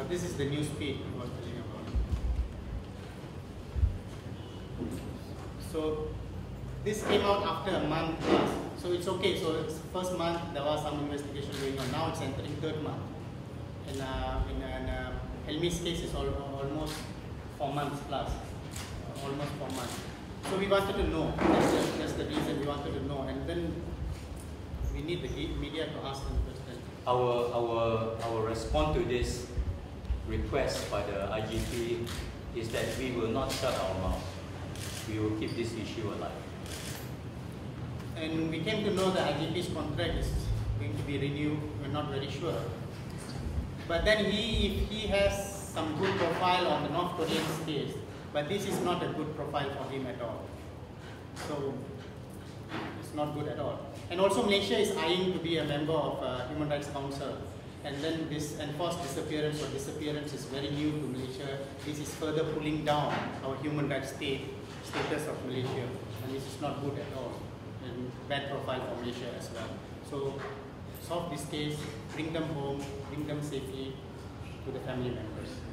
this is the news feed I was telling about. So this came out after a month plus. So it's okay. So it's first month there was some investigation going on. Now it's entering third month. In Helmi's case is almost 4 months plus. Almost 4 months. So we wanted to know. That's the reason we wanted to know. And then we need the media to ask them questions. Our response to this request by the IGP is that we will not shut our mouth. We will keep this issue alive. And we came to know the IGP's contract is going to be renewed. We're not very sure. But then if he has some good profile on the North Korean case, but this is not a good profile for him at all. So it's not good at all. And also Malaysia is eyeing to be a member of Human Rights Council. And then this enforced disappearance or disappearance is very new to Malaysia. This is further pulling down our human rights status of Malaysia. And this is not good at all. And bad profile for Malaysia as well. So solve this case, bring them home, bring them safely to the family members.